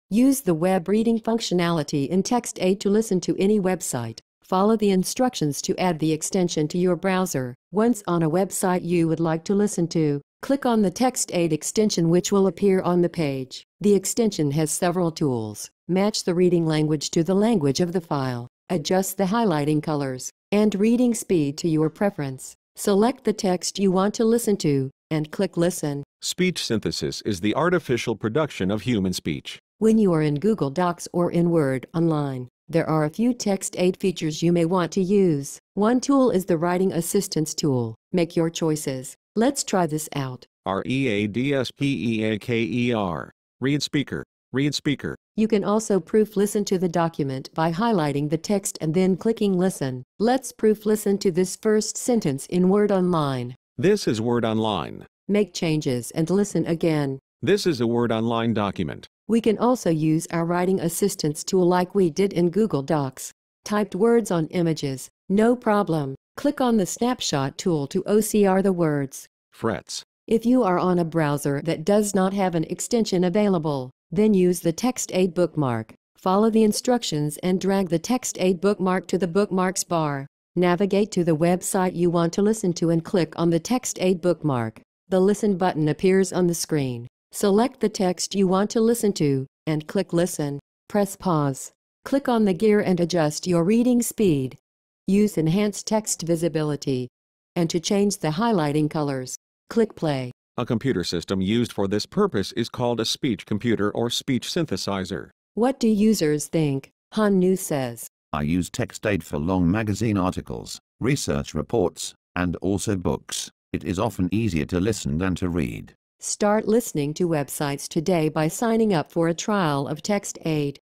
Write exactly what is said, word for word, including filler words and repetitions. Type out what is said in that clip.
Use the web reading functionality in TextAid to listen to any website. Follow the instructions to add the extension to your browser. Once on a website you would like to listen to, click on the TextAid extension which will appear on the page. The extension has several tools. Match the reading language to the language of the file. Adjust the highlighting colors and reading speed to your preference. Select the text you want to listen to and click Listen. Speech synthesis is the artificial production of human speech. When you are in Google Docs or in Word Online, there are a few TextAid features you may want to use. One tool is the Writing Assistance tool. Make your choices. Let's try this out. R E A D S P E A K E R. Read speaker. Read speaker. You can also proof listen to the document by highlighting the text and then clicking Listen. Let's proof listen to this first sentence in Word Online. This is Word Online. Make changes and listen again. This is a Word Online document. We can also use our Writing Assistance tool like we did in Google Docs. Typed words on images, no problem. Click on the Snapshot tool to O C R the words. Frets. If you are on a browser that does not have an extension available, then use the TextAid bookmark. Follow the instructions and drag the TextAid bookmark to the bookmarks bar. Navigate to the website you want to listen to and click on the TextAid bookmark. The Listen button appears on the screen. Select the text you want to listen to and click Listen. Press pause. Click on the gear and adjust your reading speed. Use Enhanced Text Visibility. And to change the highlighting colors, click Play. A computer system used for this purpose is called a speech computer or speech synthesizer. What do users think? Han Nu says, I use TextAid for long magazine articles, research reports, and also books. It is often easier to listen than to read. Start listening to websites today by signing up for a trial of TextAid.